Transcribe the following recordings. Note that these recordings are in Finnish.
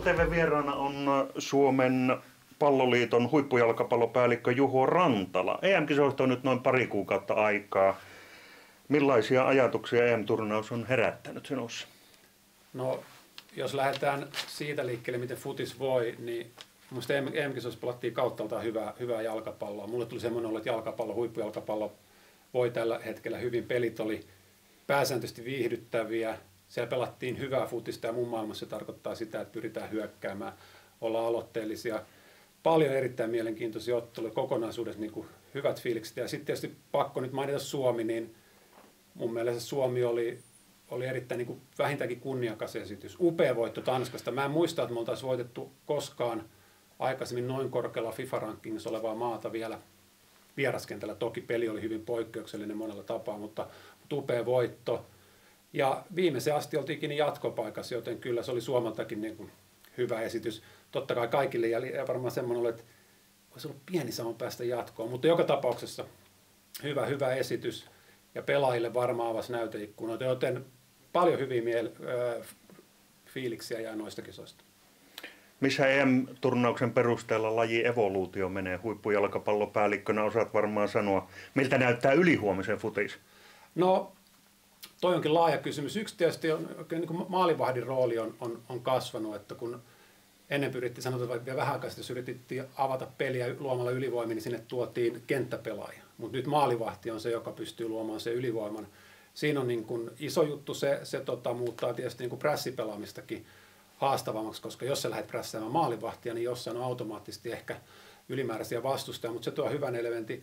TV-vieraana on Suomen palloliiton huippujalkapallopäällikkö Juho Rantala. EM-kisoista on nyt noin pari kuukautta aikaa. Millaisia ajatuksia EM-turnaus on herättänyt sinussa? No, jos lähdetään siitä liikkeelle, miten futis voi, niin minusta EM-kisoissa pelattiin kauttaaltaan hyvää jalkapalloa. Mulle tuli semmoinen olo, että huippujalkapallo voi tällä hetkellä hyvin. Pelit oli pääsääntöisesti viihdyttäviä. Siellä pelattiin hyvää futista ja mun maailmassa se tarkoittaa sitä, että pyritään hyökkäämään, olla aloitteellisia. Paljon erittäin mielenkiintoisia otteluja, kokonaisuudessa niin kuin hyvät fiilikset. Ja sitten tietysti pakko nyt mainita Suomi, niin mun mielestä Suomi oli erittäin niin kuin vähintäänkin kunniakas esitys. Upea voitto Tanskasta. Mä en muista, että me oltaisiin voitettu koskaan aikaisemmin noin korkealla FIFA-rankingissa olevaa maata vielä vieraskentällä. Toki peli oli hyvin poikkeuksellinen monella tapaa, mutta upea voitto. Ja viimeiseen asti oltiin kiinni jatkopaikassa, joten kyllä se oli Suomeltakin niin kuin hyvä esitys. Totta kai kaikille ja varmaan semmoinen oli, että olisi ollut pieni sauma päästä jatkoon, mutta joka tapauksessa hyvä esitys ja pelaajille varmaan avasi näyteikkunoita, joten paljon hyviä fiiliksiä jää noista kisoista. Missä EM-turnauksen perusteella laji evoluutio menee? Huippujalkapallopäällikkönä osaat varmaan sanoa, miltä näyttää ylihuomisen futis? No, toi onkin laaja kysymys. Yksi tietysti on, niin kuin maalivahdin rooli on kasvanut, että kun ennen pyrittiin, sanotaan vielä vähän aikaa, jos yritettiin avata peliä luomalla ylivoimia, niin sinne tuotiin kenttäpelaajia. Mutta nyt maalivahti on se, joka pystyy luomaan sen ylivoiman. Siinä on niin kuin iso juttu, se muuttaa tietysti niin kuin prässipelaamistakin haastavammaksi, koska jos sä lähdet prässäämään maalivahtia, niin jossain on automaattisesti ehkä ylimääräisiä vastustajia, mutta se tuo hyvän elementin.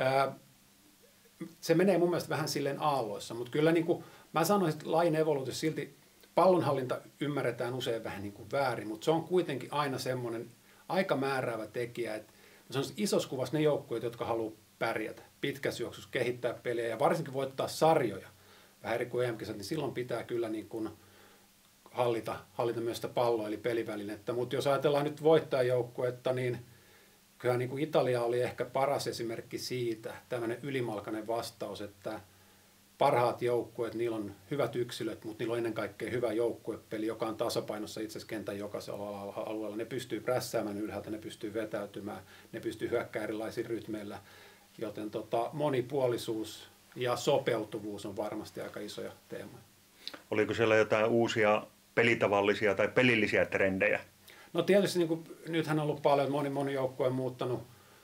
Se menee mun mielestä vähän silleen aalloissa, mutta kyllä niin kuin mä sanoisin, että lajin evoluutio silti pallonhallinta ymmärretään usein vähän niin kuin väärin, mutta se on kuitenkin aina semmoinen aika määräävä tekijä, että se on isossa kuvassa ne joukkueet, jotka haluaa pärjätä, pitkässä juoksussa kehittää peliä ja varsinkin voittaa sarjoja, vähän eri kuin EM-kisat, niin silloin pitää kyllä niin kuin hallita myös sitä palloa eli pelivälinettä, mutta jos ajatellaan nyt voittajajoukkuetta, niin kyllä niin kuin Italia oli ehkä paras esimerkki siitä, tämmöinen ylimalkainen vastaus, että parhaat joukkueet, niillä on hyvät yksilöt, mutta niillä on ennen kaikkea hyvä joukkuepeli, joka on tasapainossa itse asiassa kentän jokaisella alueella. Ne pystyy prässäämään ylhäältä, ne pystyy vetäytymään, ne pystyy hyökkäämään erilaisilla rytmeillä, joten monipuolisuus ja sopeutuvuus on varmasti aika isoja teemoja. Oliko siellä jotain uusia pelitavallisia tai pelillisiä trendejä? No tietysti niin kuin, nythän on ollut paljon, moni joukkue on muuttanut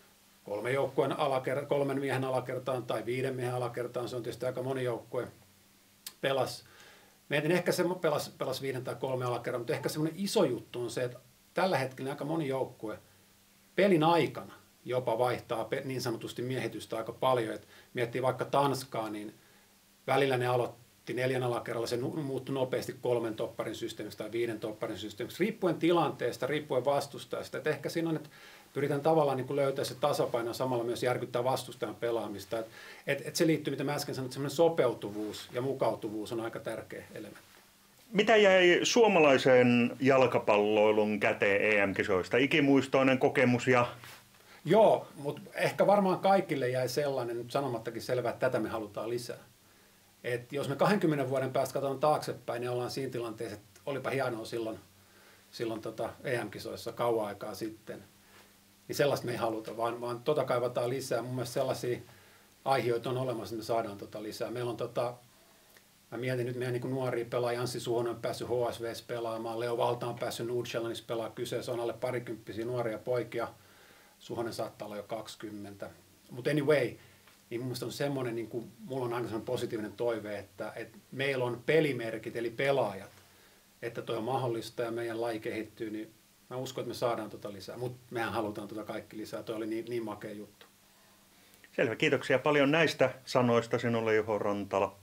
kolmen miehen alakertaan tai 5 miehen alakertaan, se on tietysti aika moni joukkue pelasi. Mietin ehkä se pelasi 5 tai 3 alakerran, mutta ehkä semmoinen iso juttu on se, että tällä hetkellä aika moni joukkue pelin aikana jopa vaihtaa niin sanotusti miehitystä aika paljon. Et miettii vaikka Tanskaa, niin välillä ne aloitti 4 alakerralla, se muuttui nopeasti 3 topparin systeemiksi tai 5 topparin systeemiksi, riippuen tilanteesta, riippuen vastustajasta. Et ehkä siinä on, että pyritään tavallaan niin kuin löytää se tasapaino ja samalla myös järkyttää vastustajan pelaamista. Et se liittyy, mitä mä äsken sanoin, että semmoinen sopeutuvuus ja mukautuvuus on aika tärkeä elementti. Mitä jäi suomalaisen jalkapalloilun käteen EM-kisoista? Ikimuistoinen kokemus ja... Joo, mutta ehkä varmaan kaikille jäi sellainen, nyt sanomattakin selvää, että tätä me halutaan lisää. Et jos me 20 vuoden päästä katsotaan taaksepäin, niin ollaan siinä tilanteessa, että olipa hienoa silloin EM-kisoissa kauan aikaa sitten. Niin sellaista me ei haluta, vaan kaivataan lisää. Mun mielestä sellaisia aiheita on olemassa, että me saadaan lisää. Meillä on mä mietin nyt meidän niin nuoria pelaajia, Anssi Suhonen on päässyt HSV:ssä pelaamaan, Leo Valta on päässyt Nordsjællandissa pelaamaan, kyseessä on alle parikymppisiä nuoria poikia, Suhonen saattaa olla jo 20. Mutta anyway, niin mun mielestä on semmoinen, niin kuin, mulla on aina semmoinen positiivinen toive, että meillä on pelimerkit eli pelaajat, että toi on mahdollista ja meidän laji kehittyy, niin mä uskon, että me saadaan lisää, mutta mehän halutaan kaikki lisää. Tuo oli niin makea juttu. Selvä, kiitoksia paljon näistä sanoista sinulle, Juho Rantala.